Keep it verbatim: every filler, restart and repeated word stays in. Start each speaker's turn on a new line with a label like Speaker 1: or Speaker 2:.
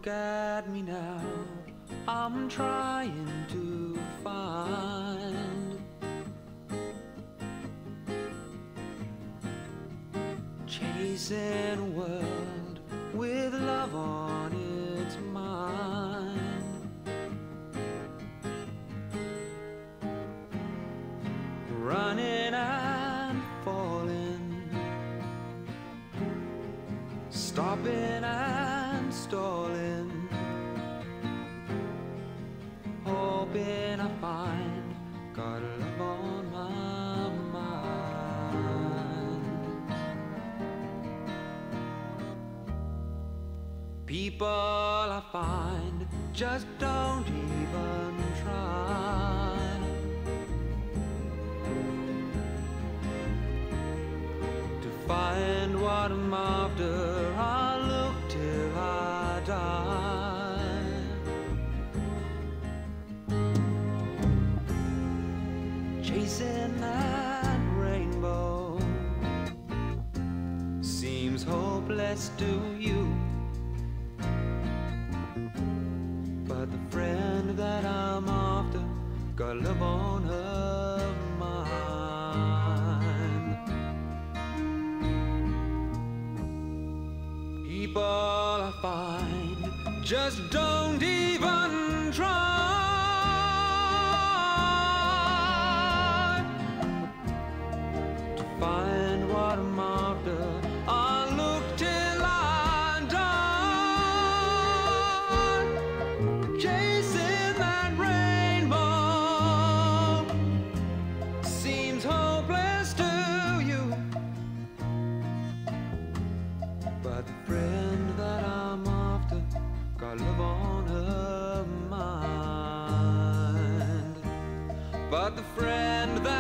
Speaker 1: Look at me now, I'm trying to find chasing a world with love on its mind. Running and falling, stopping and stalling, hoping I find got love on my mind. People I find just don't even try to find what I'm after. I'll look till I die. Chasing that rainbow seems hopeless to you, but the friend that I'm after got love on her mind. People I find just don't even try to find what I'm after. I'll look till I die, chasing that rainbow seems hopeless to you, but the friend that I'm after got love on her mind. But the friend that